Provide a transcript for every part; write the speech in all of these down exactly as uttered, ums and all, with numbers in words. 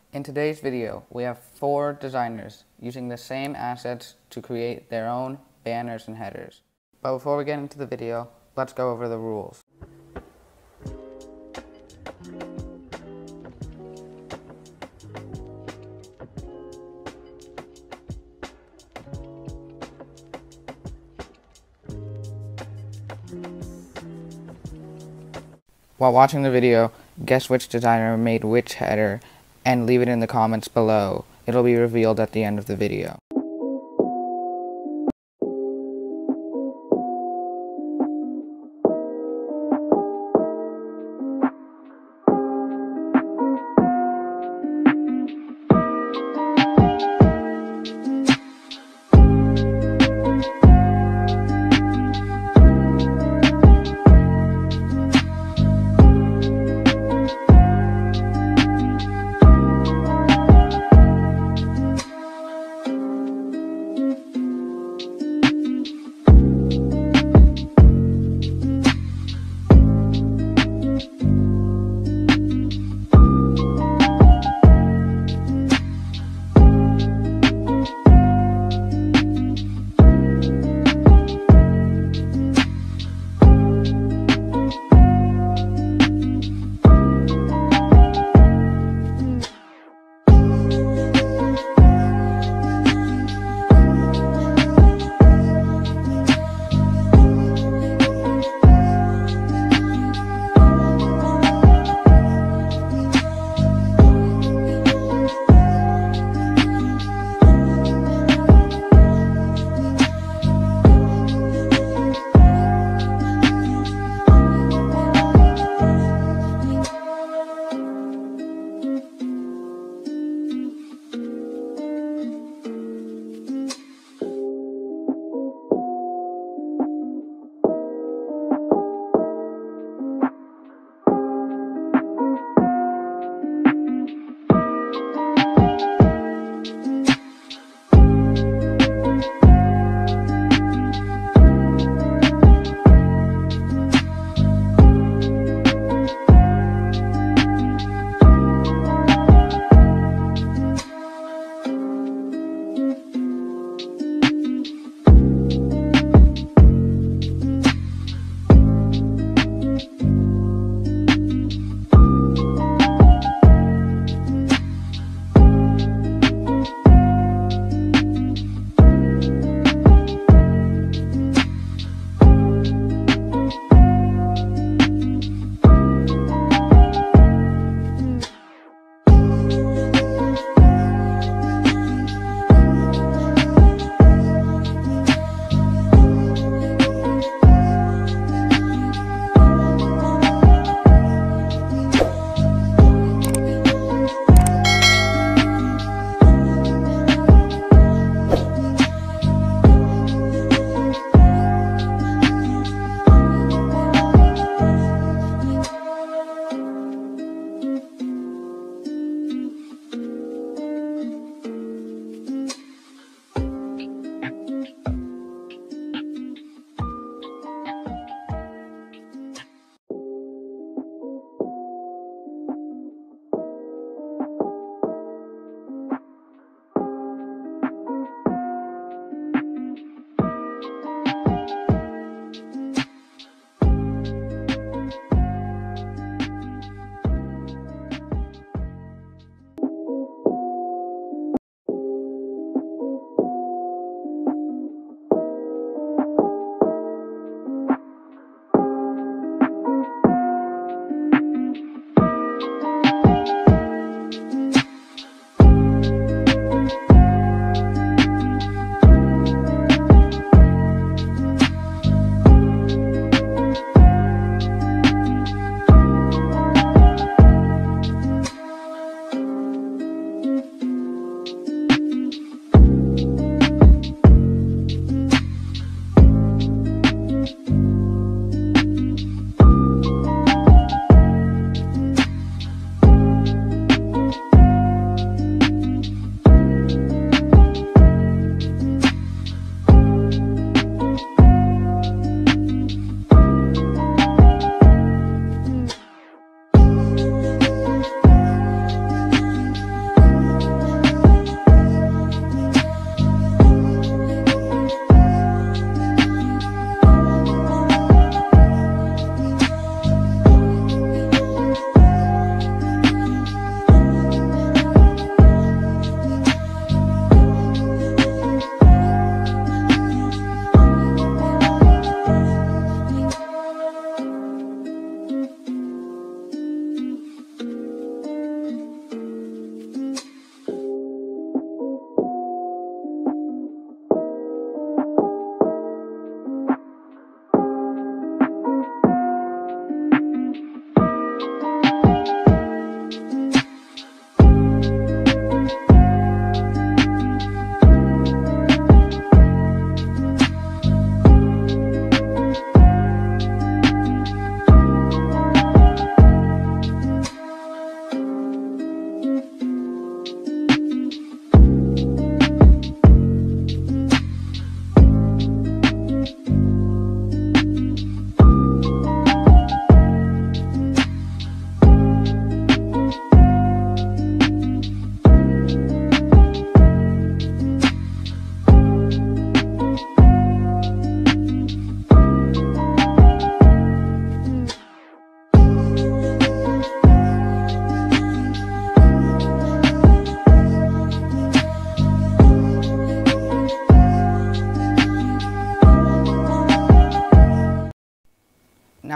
In today's video, we have four designers using the same assets to create their own banners and headers. But before we get into the video, let's go over the rules. While watching the video, guess which designer made which header and leave it in the comments below. It'll be revealed at the end of the video.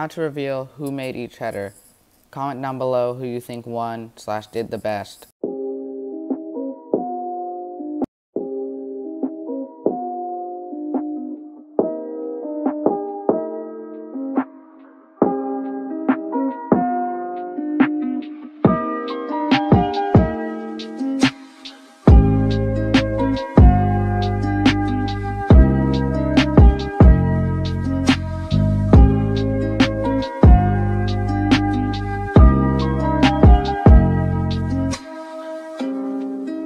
now to reveal who made each header. Comment down below who you think won slash did the best.